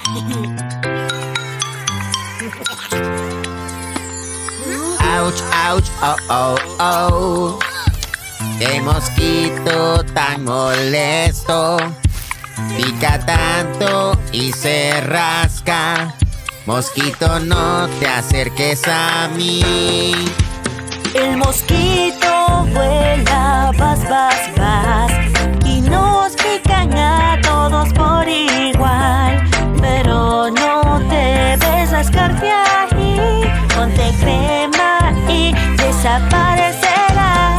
Ouch, ouch, oh, oh, oh. Qué mosquito tan molesto. Pica tanto y se rasca. Mosquito, no te acerques a mí. El mosquito vuela, vas, vas, vas, y nos pican a todos por igual. Pero no debes rascarte ahí. Ponte crema y desaparecerá.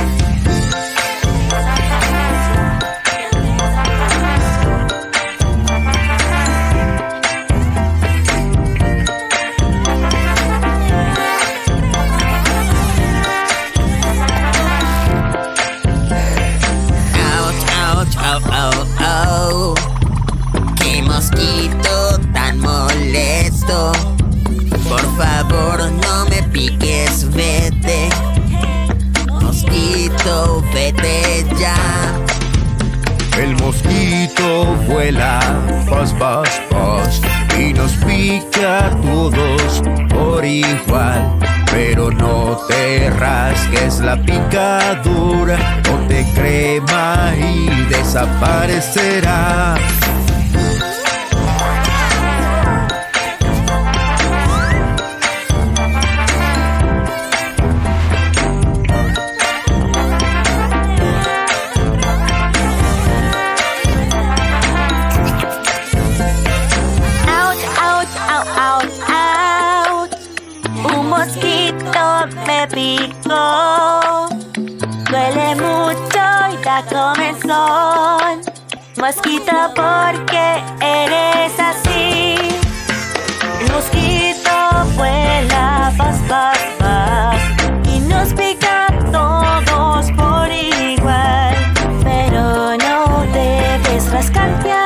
Oh, oh, oh. Qué mosquito tan molesto. Por favor, no me piques, vete. Mosquito, vete ya. El mosquito vuela, vas, vas, vas, y nos pica a todos por igual. Pero no te rasques la picadura, ponte crema y desaparecerá. Me picó, duele mucho y da comezón. Mosquito, ¿por qué eres así? El mosquito vuela, vas, vas, vas, y nos pica a todos por igual. Pero no debes rascarte